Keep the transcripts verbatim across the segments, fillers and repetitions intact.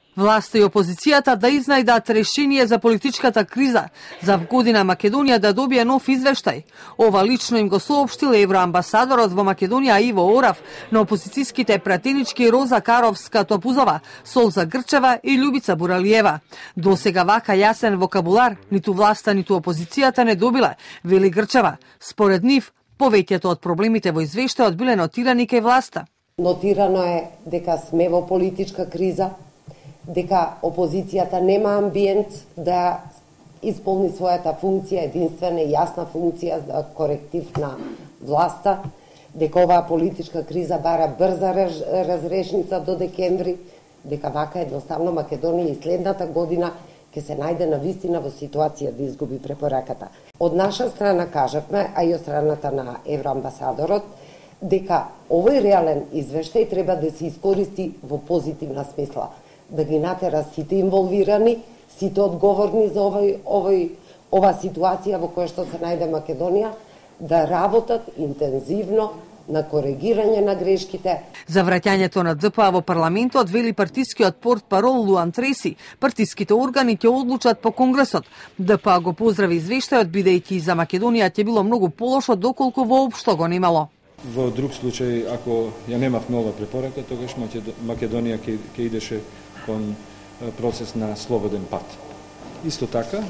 Власта и опозицијата да изнајдат решение за политичката криза, за година Македонија да добие нов извештај. Ова лично им го соопштил евроамбасадорот во Македонија Иво Орав на опозицијските пратенички Роза Каровска-Топузова, Солза Грчева и Љубица Буралиева. До сега вака јасен вокабулар ниту власта ниту опозицијата не добила, вели Грчева. Според нив, повеќето од проблемите во извештајот биле нотирани кај власта. Нотирано е дека сме во политичка криза, дека опозицијата нема амбиент да исполни својата функција, единствена и јасна функција за коректив на власта, дека оваа политичка криза бара брза разрешница до декември, дека вака едноставно Македонија и следната година ќе се најде на вистина во ситуација да изгуби препораката. Од наша страна кажавме, а и од страната на евроамбасадорот, дека овој реален извештај треба да се искористи во позитивна смисла, да ги натера сите инволвирани, сите одговорни за овој, овој, ова ситуација во која што се најде Македонија, да работат интензивно на коригирање на грешките. За враќањето на ДПА во парламентот вели партискиот портпарол Луан Треси, партиските органи ќе одлучат по Конгресот. ДПА го поздрави извештајот бидејќи за Македонија ќе било многу полошо доколку воопшто го немало. Во друг случај, ако ја немав нова препорака, тогаш Македонија ќе идеше кон процес на слободен пат. Исто така,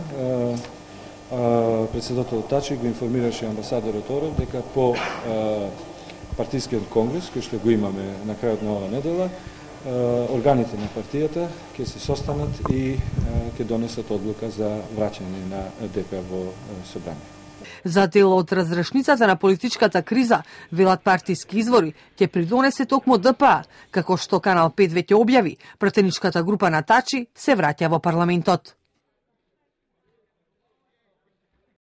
председателот Тачи го информираше амбасадорот Оров дека по партискиот конгрес, кој што го имаме на крајот на оваа недела, органите на партијата ќе се состанат и ќе донесат одлука за враќање на ДП во собрание. За дел од разрешницата на политичката криза, велат партиски извори, ќе придонесе токму ДПА, како што Канал пет веќе објави, пратеничката група на Тачи се враќа во парламентот.